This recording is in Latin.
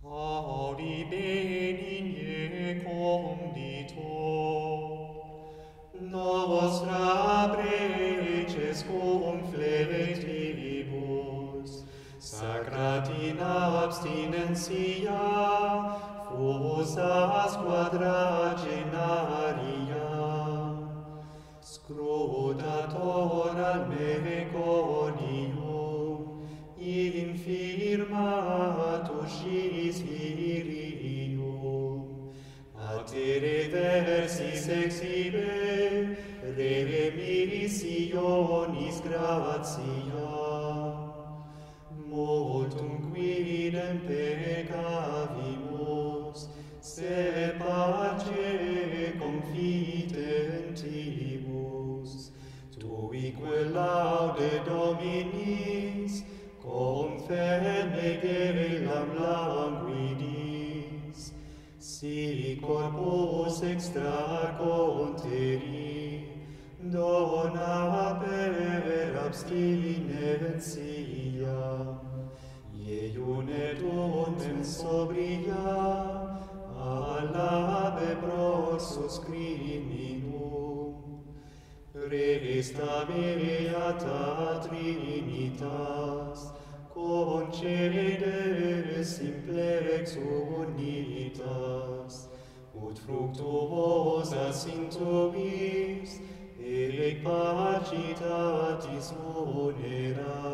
Auri benigne conditor, nostra preces cum fletibus, sacrat in abstinentia, fusas quadragenaria, scrutator al meconium, infirmatus is virium, ate reversis exhibe, remissionis gratia, multum quidem peccavimus, se pace confitentibus, tuique laude Dominis, confeme gelam languidis, si corpus extra conteri, dona per abstinentia, ieiun et untem sobria, alabe prosus criminum, resta beata Trinitas, concede simplex unitas, ut fructuosa sintuis, et pacitatis munera.